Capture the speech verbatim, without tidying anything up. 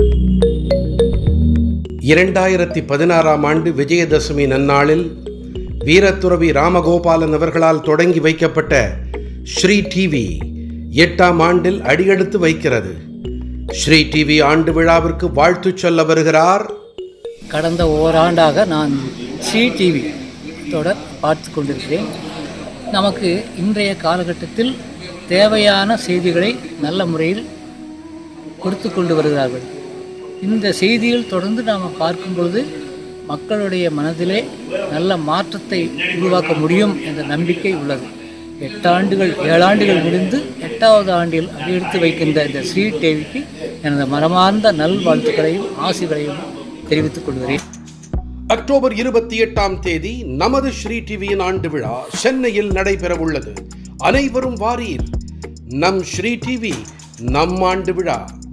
இரண்டாயிரத்தி பதினாறாம் ஆண்டு விஜயதசமி நன்னாளில் வீரத்துறவி ராமகோபாலன் அவர்களால் தொடங்கி வைக்கப்பட்ட ஸ்ரீ டிவி எட்டாம் ஆண்டில் அடியெடுத்து வைக்கிறது. ஸ்ரீ டிவி ஆண்டு விழாவிற்கு வாழ்த்து சொல்ல வருகிறார். கடந்த ஓராண்டாக நான் ஸ்ரீ டிவி தொடர் பார்த்து கொண்டிருக்கிறேன். நமக்கு இன்றைய காலகட்டத்தில் தேவையான செய்திகளை நல்ல முறையில் கொடுத்து கொண்டு வருகிறார்கள். இந்த செய்தியில் தொடர்ந்து நாம் பார்க்கும் பொழுது மக்களுடைய மனதிலே நல்ல மாற்றத்தை உருவாக்க முடியும் என்ற நம்பிக்கை உள்ளது. எட்டாண்டுகள் ஏழாண்டுகள் முடிந்து எட்டாவது ஆண்டில் அடியெடுத்து வைக்கின்ற இந்த ஸ்ரீ டிவிக்கு எனது மனமார்ந்த நல்வாழ்த்துக்களையும் ஆசிகளையும் தெரிவித்துக் கொள்கிறேன். அக்டோபர் இருபத்தி எட்டாம் தேதி நமது ஸ்ரீ டிவியின் ஆண்டு விழா சென்னையில் நடைபெற உள்ளது. அனைவரும் வாரீர். நம் ஸ்ரீ டிவி நம் ஆண்டு விழா.